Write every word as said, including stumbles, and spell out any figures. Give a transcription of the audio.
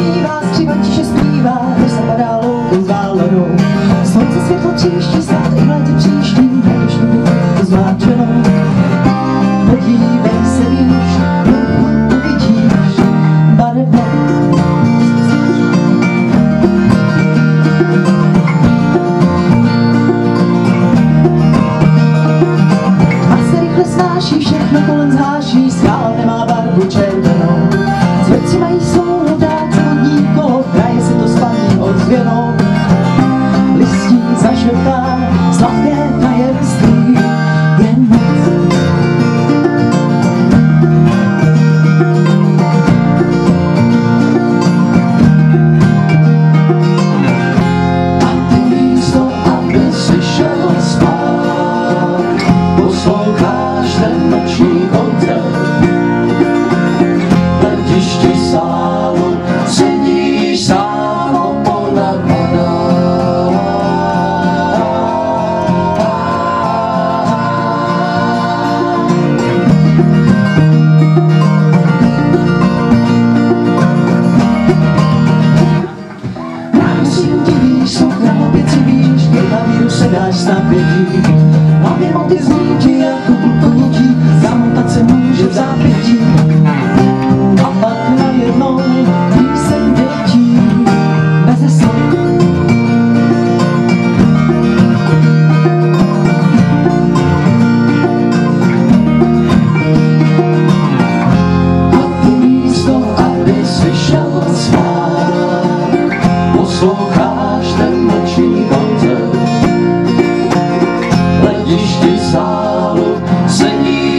zpívá, střiva tiše zpívá, než se padá loukou záledou. Slunce světlo tříští, snad i v létě příští, nedošli mi to zmáčenou. Podívej se výš, uvidíš barevnou. Snáší, všechno kolem zháší, skála nemá barvu červenou. Zvrci mají svou dálce vodní kolo, kraje si to spaní ozvěnou. Listí zažltá, sladké tajemství, jen moc. A ty místo, aby si šel spát, posloucháš ten noční koncert. V letišti sálu sedíš sám opona padá. Ráno si udivíš, sluchem opět si víš, klavíru se dáš snad pětí. Hlavě moty zní ti jako plukovnití, zamotat se může v zápětí. A pak najednou píseň dětí beze slov. A ty místo, aby si šel spát, posloucháš ten noční koncert. V letišti sálu sedí